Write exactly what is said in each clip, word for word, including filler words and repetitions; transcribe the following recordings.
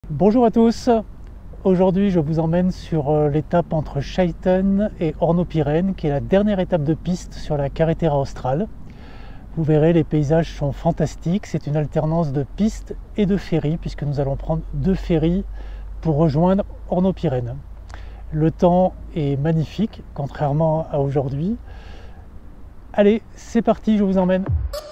Bonjour à tous, aujourd'hui je vous emmène sur l'étape entre Scheiten et Hornopyrène qui est la dernière étape de piste sur la Carretera Austral. Vous verrez, les paysages sont fantastiques, c'est une alternance de piste et de ferry puisque nous allons prendre deux ferries pour rejoindre Hornopyrène. Le temps est magnifique contrairement à aujourd'hui. Allez, c'est parti, je vous emmène.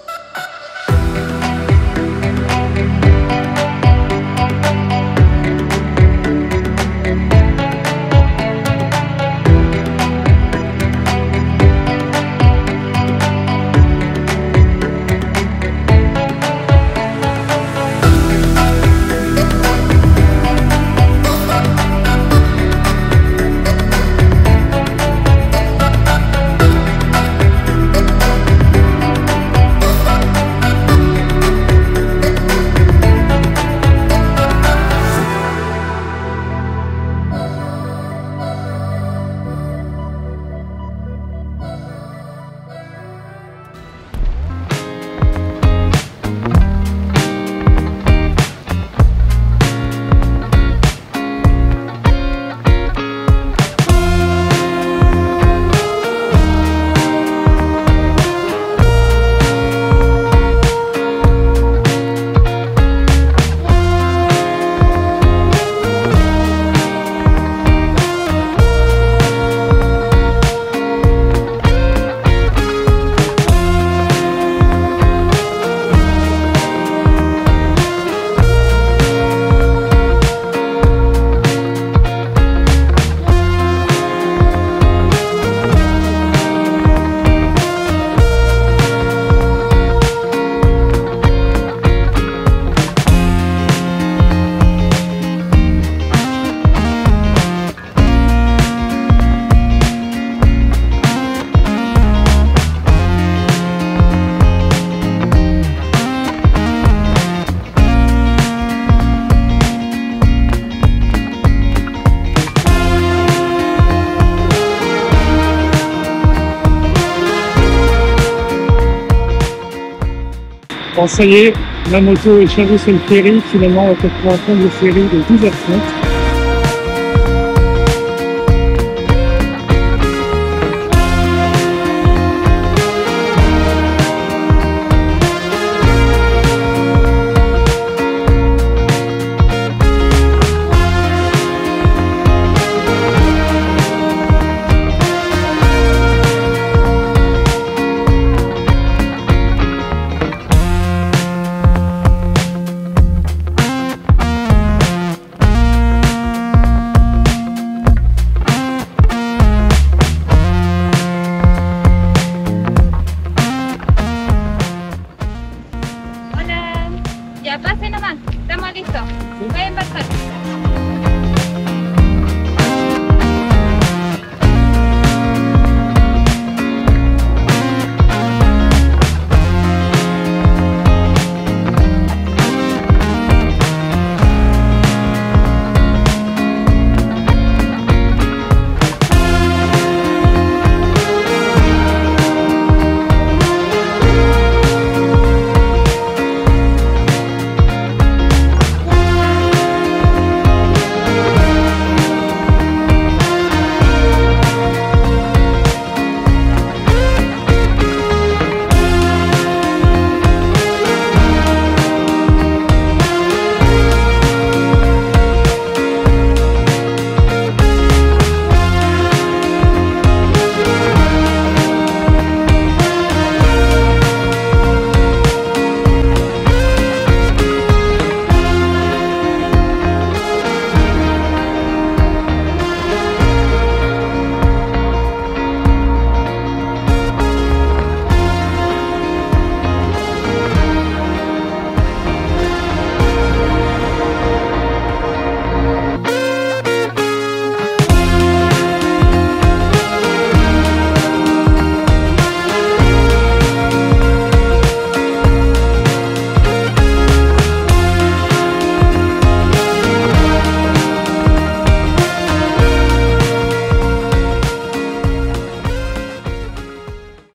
Bon, ça y est, la moto est chargée sur le ferry. Finalement, on va pouvoir prendre le ferry de douze heures trente. Ya pase nomás, estamos listos. Pueden pasar.